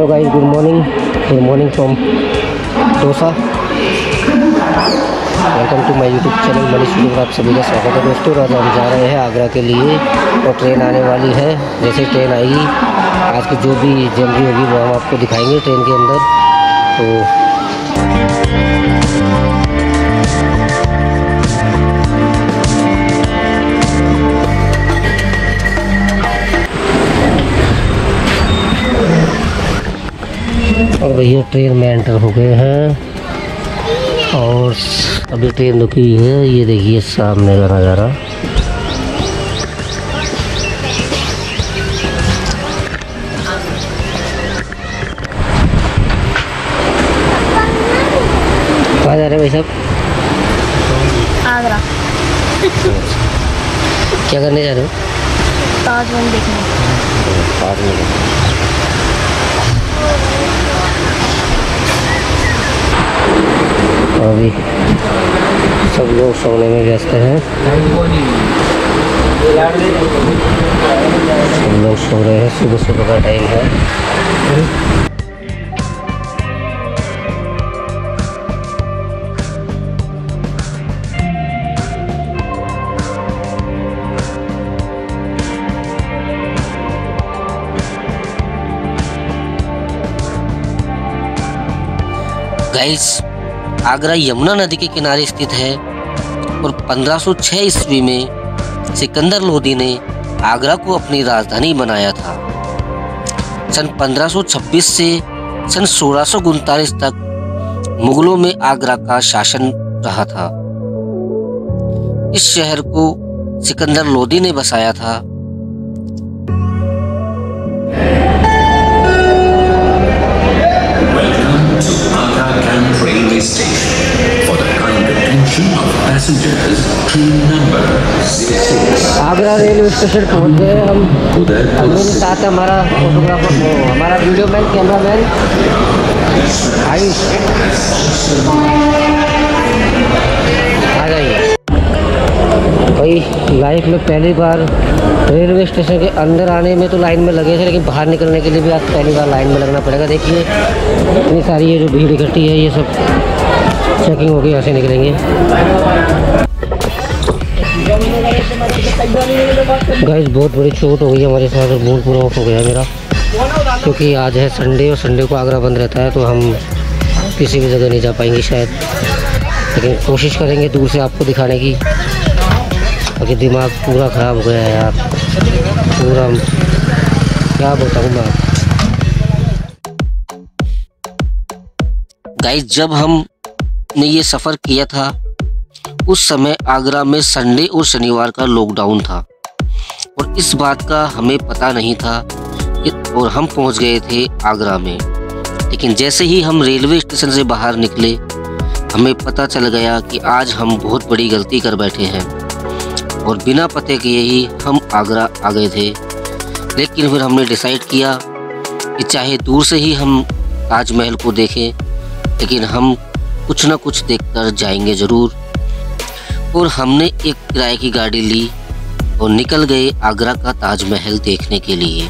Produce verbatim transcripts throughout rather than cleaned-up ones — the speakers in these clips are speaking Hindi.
Hello guys, good morning good morning from Dosa. Welcome to my YouTube channel Manish video. आप सभी का स्वागत है दोस्तों। आज हम जा रहे हैं आगरा के लिए और ट्रेन आने वाली है। जैसे ट्रेन आएगी, आज की जो भी जर्नी होगी वो हम आपको दिखाएंगे ट्रेन के अंदर। तो और भैया ट्रेन में एंटर हो गए हैं और अभी ट्रेन रुकी है। ये देखिए सामने का नज़ारा। कहाँ जा रहे हैं भाई साहब? आगरा। क्या करने जा रहे हो? ताजमहल देखने। ताजमहल। अभी सब लोग सोने में व्यस्त हैं। सब लोग सो रहे हैं, सुबह सुबह का टाइम है। गाइस, आगरा यमुना नदी के किनारे स्थित है और पंद्रह सौ छह ईस्वी में सिकंदर लोदी ने आगरा को अपनी राजधानी बनाया था। सन पंद्रह सौ छब्बीस से सन सोलह सौ उनतालीस तक मुगलों में आगरा का शासन रहा था। इस शहर को सिकंदर लोदी ने बसाया था। आगरा रेलवे स्टेशन पहुंच गए हम। मेरे साथ है हमारा फोटोग्राफर, हमारा video man, camera man Ayush. आ जाइए भाई। लाइफ में पहली बार रेलवे स्टेशन के अंदर आने में तो लाइन में लगे थे, लेकिन बाहर निकलने के लिए भी आज पहली बार लाइन में लगना पड़ेगा। देखिए इतनी सारी ये जो भीड़ इकट्ठी है, ये सब चेकिंग होगी, यहाँ से निकलेंगे। गाइस, बहुत बड़ी चोट हो गई हमारे साथ और मूड पूरा ऑफ हो गया मेरा, क्योंकि आज है संडे और संडे को आगरा बंद रहता है, तो हम किसी भी जगह नहीं जा पाएंगे शायद। लेकिन कोशिश करेंगे दूर से आपको दिखाने की, क्योंकि दिमाग पूरा ख़राब हो गया है यार, पूरा क्या बताऊँ मैं। गाइस, जब हमने ये सफ़र किया था उस समय आगरा में संडे और शनिवार का लॉकडाउन था और इस बात का हमें पता नहीं था और हम पहुंच गए थे आगरा में। लेकिन जैसे ही हम रेलवे स्टेशन से बाहर निकले, हमें पता चल गया कि आज हम बहुत बड़ी गलती कर बैठे हैं और बिना पते किए ही हम आगरा आ गए थे। लेकिन फिर हमने डिसाइड किया कि चाहे दूर से ही हम ताजमहल को देखें, लेकिन हम कुछ ना कुछ देखकर जाएंगे ज़रूर। और हमने एक किराए की गाड़ी ली और निकल गए आगरा का ताजमहल देखने के लिए।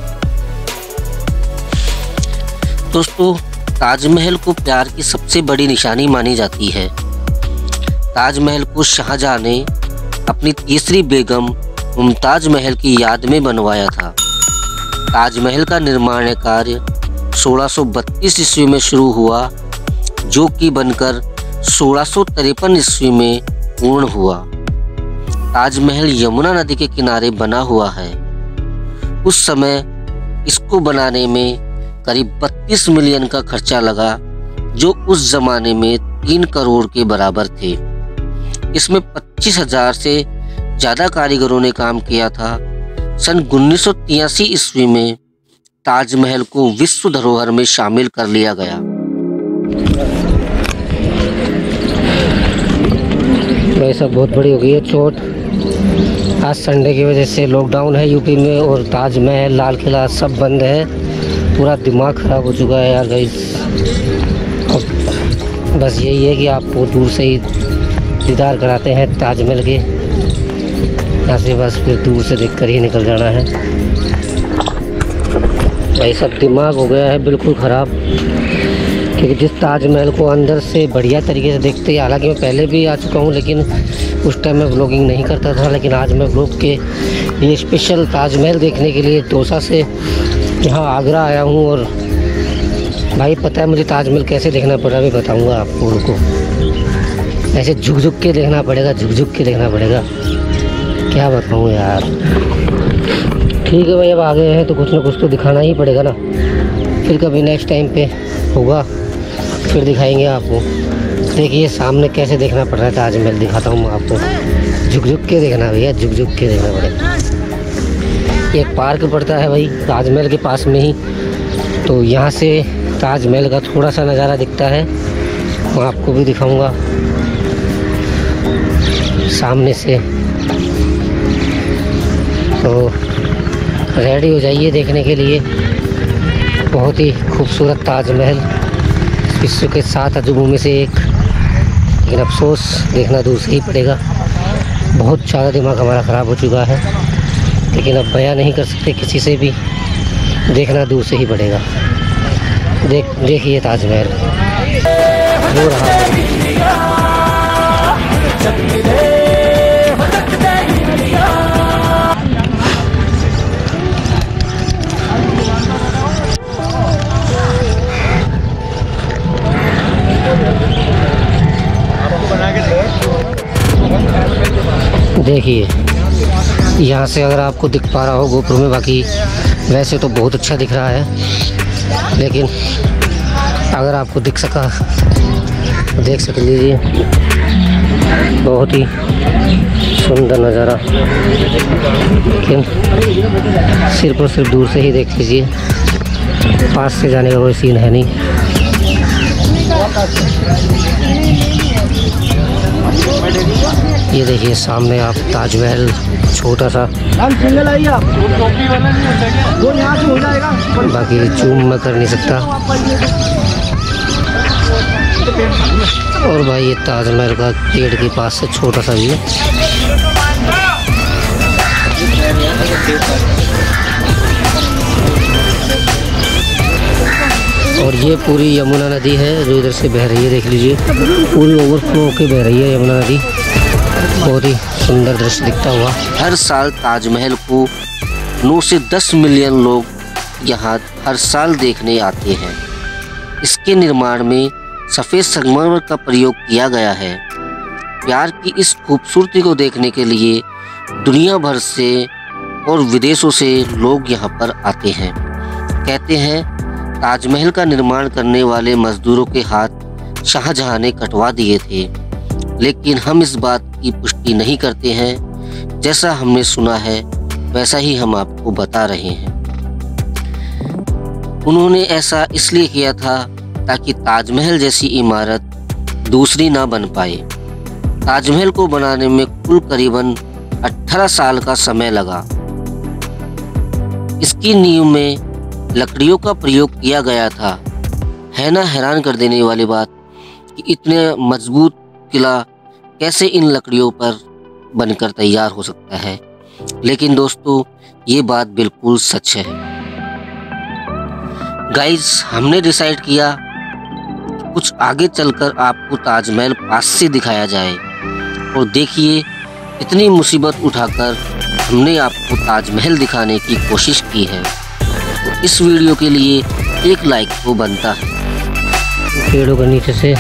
दोस्तों, ताजमहल को प्यार की सबसे बड़ी निशानी मानी जाती है। ताजमहल को शाहजहां ने अपनी तीसरी बेगम मुमताज महल की याद में बनवाया था। ताजमहल का निर्माण कार्य सोलह सौ बत्तीस ईस्वी में शुरू हुआ, जो कि बनकर सोलह सौ तिरपन ईस्वी में पूर्ण हुआ। ताजमहल यमुना नदी के किनारे बना हुआ है। उस समय इसको बनाने में करीब बत्तीस मिलियन का खर्चा लगा, जो उस जमाने में तीन करोड़ के बराबर थे। इसमें पच्चीस हजार से ज़्यादा कारीगरों ने काम किया था। सन उन्नीस सौ तिरासी ईस्वी में ताजमहल को विश्व धरोहर में शामिल कर लिया गया। भाई सब बहुत बड़ी हो गई है चोट। आज संडे की वजह से लॉकडाउन है यूपी में और ताजमहल, लाल किला सब बंद है। पूरा दिमाग ख़राब हो चुका है यार गाइस। बस यही है कि आपको दूर से ही दीदार कराते हैं ताजमहल के, यहाँ से बस फिर दूर से देखकर ही निकल जाना है। भाई सब दिमाग हो गया है बिल्कुल ख़राब, क्योंकि जिस ताजमहल को अंदर से बढ़िया तरीके से देखते हैं, हालांकि मैं पहले भी आ चुका हूँ लेकिन उस टाइम मैं व्लॉगिंग नहीं करता था, लेकिन आज मैं व्लॉग के ये स्पेशल ताजमहल देखने के लिए दौसा से यहाँ आगरा आया हूँ। और भाई पता है मुझे ताजमहल कैसे देखना पड़ा, मैं बताऊँगा आपको। उनको ऐसे झुक झुक के देखना पड़ेगा, झुक झुक के देखना पड़ेगा, क्या बताऊँ यार। ठीक है भाई, अब आ गए हैं तो कुछ ना कुछ तो दिखाना ही पड़ेगा ना, फिर कभी नेक्स्ट टाइम पे होगा फिर दिखाएंगे आपको। देखिए सामने कैसे देखना पड़ रहा है ताजमहल, दिखाता हूँ मैं आपको। झुक झुक के देखना भैया, झुक झुक के देखना पड़ेगा। एक पार्क पड़ता है भाई ताजमहल के पास में ही, तो यहाँ से ताजमहल का थोड़ा सा नज़ारा दिखता है, मैं आपको भी दिखाऊंगा सामने से। तो रेडी हो जाइए देखने के लिए, बहुत ही खूबसूरत ताजमहल, विश्व के सात अजूबों में से एक। लेकिन अफसोस देखना दूर से ही पड़ेगा, बहुत ज़्यादा दिमाग हमारा ख़राब हो चुका है, लेकिन अब बयां नहीं कर सकते किसी से भी, देखना दूर से ही पड़ेगा। देख देखिए ताजमहल हो रहा है। देखिए यहाँ से अगर आपको दिख पा रहा हो गोप्रो में, बाकी वैसे तो बहुत अच्छा दिख रहा है, लेकिन अगर आपको दिख सका तो देख सक लीजिए, बहुत ही सुंदर नज़ारा। लेकिन सिर्फ और सिर्फ दूर से ही देख लीजिए, पास से जाने का कोई सीन है नहीं। ये देखिए सामने आप ताजमहल छोटा सा, बाकी जूम मैं कर नहीं सकता। और भाई ये ताजमहल का पेड़ के पास से छोटा सा व्यू, और ये पूरी यमुना नदी है जो इधर से बह रही है, देख लीजिए पूरी ओवरफ्लो होके बह रही है यमुना नदी, बहुत ही सुंदर दृश्य दिखता हुआ। हर साल ताजमहल को नौ से दस मिलियन लोग यहाँ हर साल देखने आते हैं। इसके निर्माण में सफ़ेद संगमरमर का प्रयोग किया गया है। प्यार की इस खूबसूरती को देखने के लिए दुनिया भर से और विदेशों से लोग यहाँ पर आते हैं। कहते हैं ताजमहल का निर्माण करने वाले मजदूरों के हाथ शाहजहां ने कटवा दिए थे, लेकिन हम इस बात की पुष्टि नहीं करते हैं। जैसा हमने सुना है वैसा ही हम आपको बता रहे हैं। उन्होंने ऐसा इसलिए किया था ताकि ताजमहल जैसी इमारत दूसरी ना बन पाए। ताजमहल को बनाने में कुल करीबन अठारह साल का समय लगा। इसकी नींव में लकड़ियों का प्रयोग किया गया था। है ना हैरान कर देने वाली बात कि इतने मजबूत किला कैसे इन लकड़ियों पर बनकर तैयार हो सकता है। लेकिन दोस्तों ये बात बिल्कुल सच है। गाइस हमने डिसाइड किया कुछ आगे चलकर आपको ताजमहल पास से दिखाया जाए, और देखिए इतनी मुसीबत उठाकर हमने आपको ताजमहल दिखाने की कोशिश की है। तो इस वीडियो के लिए एक लाइक तो बनता है। पेड़ों के नीचे से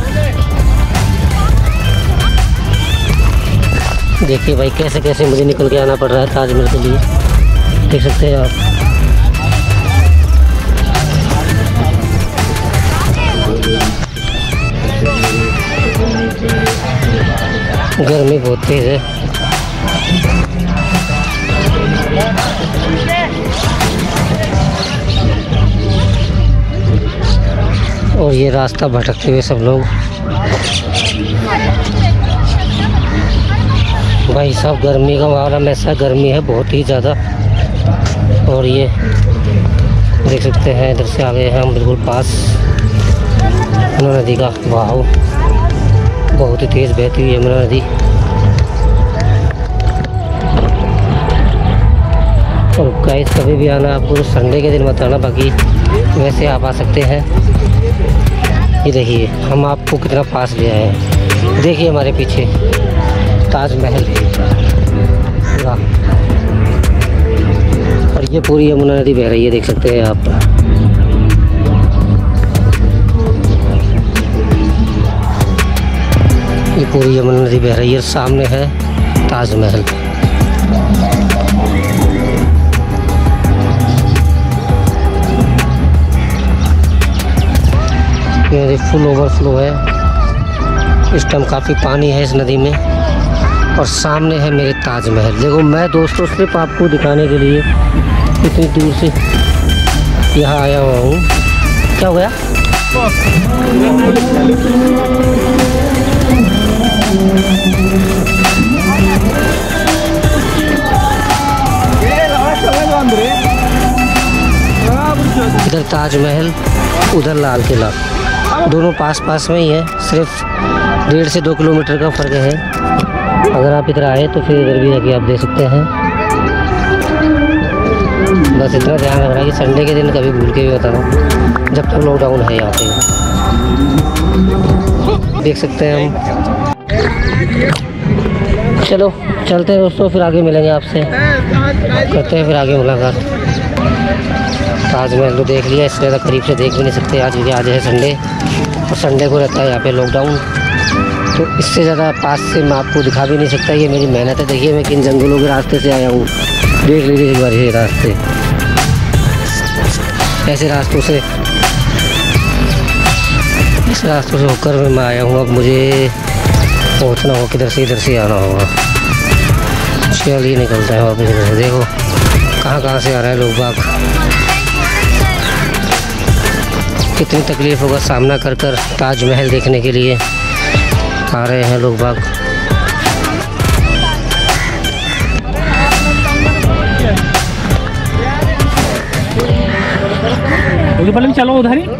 देखिए भाई कैसे कैसे मुझे निकल के आना पड़ रहा है ताजमहल के लिए, देख सकते हैं आप। गर्मी बहुत तेज है। और ये रास्ता भटकते हुए सब लोग, भाई साहब गर्मी का माहौल ऐसा, गर्मी है बहुत ही ज़्यादा। और ये देख सकते हैं इधर से आ गए हैं हम बिल्कुल पास यमुना नदी का। वाह बहुत ही तेज़ बहती हुई यमुना नदी, और गाइस कभी भी आना, आपको संडे के दिन मत आना, बाकी वैसे आप आ सकते हैं। ये देखिए हम आपको कितना पास ले आए हैं। देखिए हमारे पीछे ताजमहल पूरा, और ये पूरी यमुना नदी बह रही है, देख सकते हैं आप। ये पूरी यमुना नदी बह रही है, सामने है ताजमहल। ये फुल ओवरफ्लो है, इस टाइम काफ़ी पानी है इस नदी में। और सामने है मेरे ताजमहल। देखो मैं दोस्तों सिर्फ आपको दिखाने के लिए इतनी दूर से यहाँ आया हुआ हूँ। क्या हो गया? इधर ताजमहल, उधर लाल किला, दोनों पास पास में ही है, सिर्फ डेढ़ से दो किलोमीटर का फ़र्क है। अगर आप इधर आए तो फिर इधर भी आके आप दे सकते हैं। बस इतना ध्यान रखना कि संडे के दिन कभी भूल के भी बताना, जब तक लॉकडाउन है यहाँ पे। देख सकते हैं हम। चलो चलते हैं दोस्तों, फिर आगे मिलेंगे आपसे, करते हैं फिर आगे मुलाकात। ताजमहल तो देख लिया, इससे ज़्यादा करीब से देख भी नहीं सकते आज, क्योंकि आज है संडे और संडे को रहता है यहाँ पे लॉकडाउन। तो इससे ज़्यादा पास से मैं आपको दिखा भी नहीं सकता। ये मेरी मेहनत है। देखिए मैं किन जंगलों के रास्ते से आया हूँ, देख लीजिए एक बार ये रास्ते। ऐसे रास्तों से इस रास्तों से होकर मैं आया हूँ। अब मुझे पहुँचना हो किधर से, इधर से आना होगा। चलिए निकलता है वापस इधर से। देखो कहाँ कहाँ से आ रहे हैं लोग बाग, कितनी तकलीफ़ों का सामना कर कर ताजमहल देखने के लिए आ रहे हैं लोग बाग। चलो उधर ही।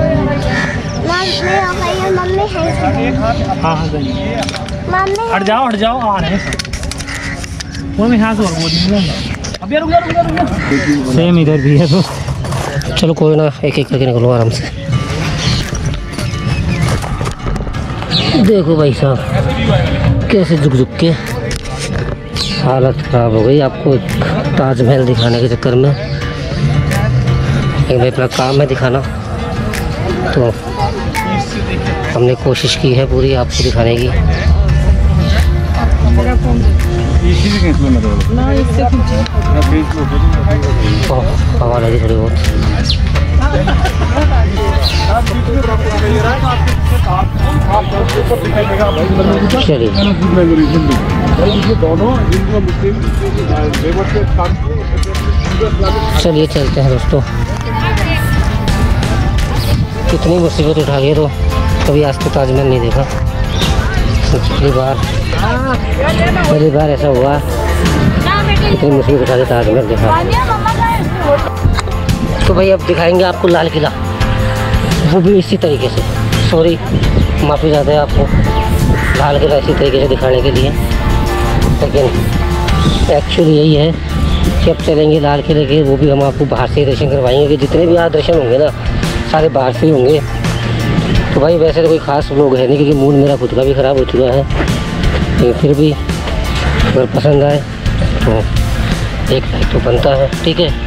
हाँ हाँ हट जाओ हट जाओ, आ रहे हैं वो यहाँ से। अब रुक जा रुक जा रुक जा, सेम इधर भी है तो चलो कोई ना, एक एक करके निकलो आराम से। देखो भाई साहब कैसे झुक झुक के हालत ख़राब हो गई आपको ताजमहल दिखाने के चक्कर में। एक भाई अपना काम है दिखाना, तो हमने कोशिश की है पूरी आपको दिखाने की। हवा लगी थोड़ी बहुत। चलिए चलिए चलते हैं दोस्तों। कितनी मुसीबत उठा के, तो कभी आज तो ताजमहल नहीं देखा। पहली बार पहली बार ऐसा हुआ, कितनी मुसीबत उठा के ताजमहल देखा। तो भाई अब दिखाएंगे आपको लाल किला, वो भी इसी तरीके से। सॉरी माफ़ी चाहते हैं आपको, लाल किला इसी तरीके से दिखाने के लिए। लेकिन एक्चुअली यही है कि अब चलेंगे लाल किले के, वो भी हम आपको बाहर से ही दर्शन करवाएंगे, कि जितने भी यहाँ दर्शन होंगे ना सारे बाहर से ही होंगे। तो भाई वैसे तो कोई ख़ास लोग है नहीं, क्योंकि मूड मेरा खुद का भी ख़राब हो चुका है। लेकिन फिर भी अगर पसंद आए तो एक लाइक तो बनता है, ठीक है।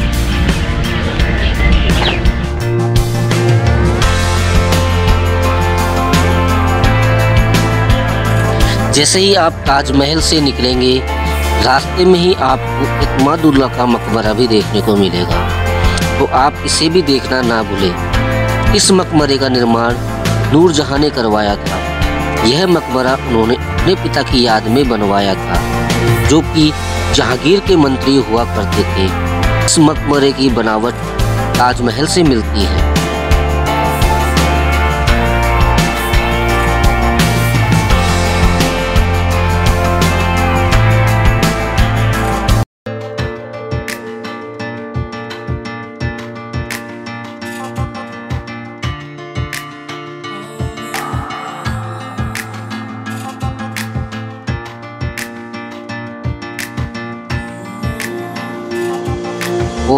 जैसे ही आप ताजमहल से निकलेंगे, रास्ते में ही आपको एक माँ दुर्गा का मकबरा भी देखने को मिलेगा, तो आप इसे भी देखना ना भूलें। इस मकबरे का निर्माण नूरजहां ने करवाया था। यह मकबरा उन्होंने अपने पिता की याद में बनवाया था, जो कि जहांगीर के मंत्री हुआ करते थे। इस मकबरे की बनावट ताजमहल से मिलती है।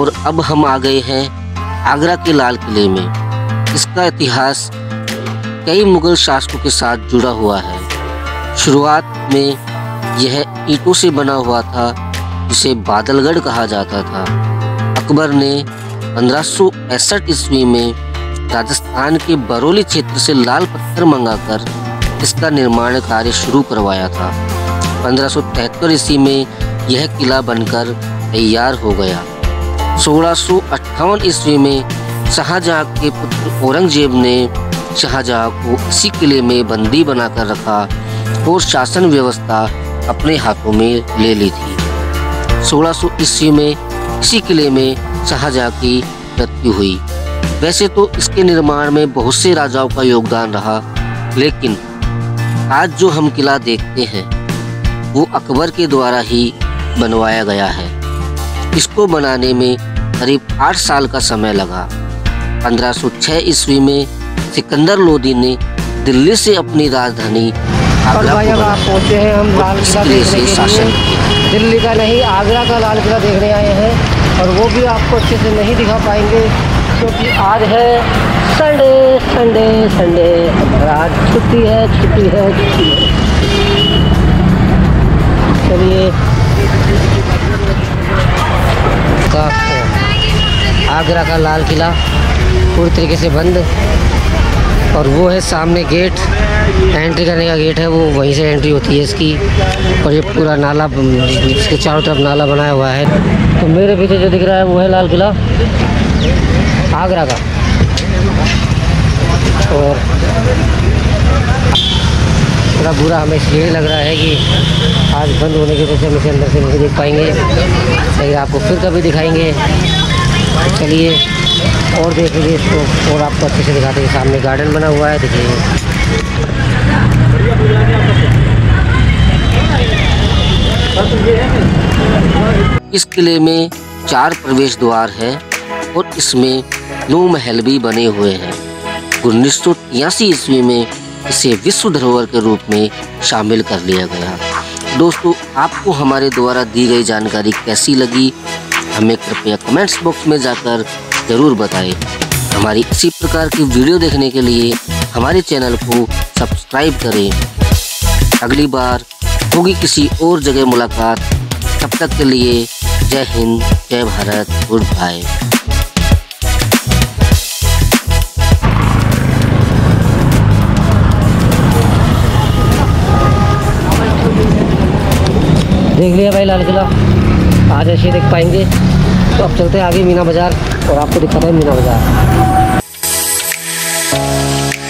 और अब हम आ गए हैं आगरा के लाल किले में। इसका इतिहास कई मुगल शासकों के साथ जुड़ा हुआ है। शुरुआत में यह ईंटों से बना हुआ था, जिसे बादलगढ़ कहा जाता था। अकबर ने पंद्रह सौ पैंसठ ईस्वी में राजस्थान के बरौली क्षेत्र से लाल पत्थर मंगाकर इसका निर्माण कार्य शुरू करवाया था। पंद्रह सौ तिहत्तर ईस्वी में यह किला बनकर तैयार हो गया। सोलह सौ अट्ठावन ईस्वी में शाहजहां के पुत्र औरंगजेब ने शाहजहां को इसी किले में बंदी बनाकर रखा और शासन व्यवस्था अपने हाथों में ले ली थी। सोलह सौ ईस्वी में इसी किले में शाहजहां की मृत्यु हुई। वैसे तो इसके निर्माण में बहुत से राजाओं का योगदान रहा, लेकिन आज जो हम किला देखते हैं वो अकबर के द्वारा ही बनवाया गया है। इसको बनाने में करीब आठ साल का समय लगा। पंद्रह सौ छह ईस्वी में सिकंदर लोदी ने दिल्ली से अपनी राजधानी और भाई अब आप पहुँचे हैं हम लाल किला देखने के लिए। दिल्ली का नहीं, आगरा का लाल किला देखने आए हैं, और वो भी आपको अच्छे से नहीं दिखा पाएंगे क्योंकि आज है संडे संडे संडे आज छुट्टी है छुट्टी है छुट्टी है। चलिए, आगरा का लाल किला पूरी तरीके से बंद, और वो है सामने गेट, एंट्री करने का गेट है, वो वहीं से एंट्री होती है इसकी। और ये पूरा नाला, इसके चारों तरफ नाला बनाया हुआ है। तो मेरे पीछे जो दिख रहा है वो है लाल किला आगरा का। और थोड़ा बुरा हमें इसलिए लग रहा है कि आज बंद होने की वजह से हम इसे अंदर से नहीं देख पाएंगे, लेकिन आपको फिर कभी दिखाएंगे। चलिए और देख लीजिए इसको, और आपको अच्छे से दिखाते हैं। सामने गार्डन बना हुआ है, देखिए। इस किले में चार प्रवेश द्वार है और इसमें नौ महल भी बने हुए हैं। उन्नीस सौ तिरासी ईस्वी में इसे विश्व धरोहर के रूप में शामिल कर लिया गया। दोस्तों, आपको हमारे द्वारा दी गई जानकारी कैसी लगी, हमें कृपया कमेंट्स बॉक्स में जाकर ज़रूर बताएं। हमारी इसी प्रकार की वीडियो देखने के लिए हमारे चैनल को सब्सक्राइब करें। अगली बार होगी किसी और जगह मुलाकात। तब तक के लिए जय हिंद, जय भारत, गुड बाय। देख लिया भाई लाल किला, आज ऐसे देख पाएंगे। तो अब चलते हैं आगे मीना बाज़ार, और आपको दिखाते हैं मीना बाज़ार।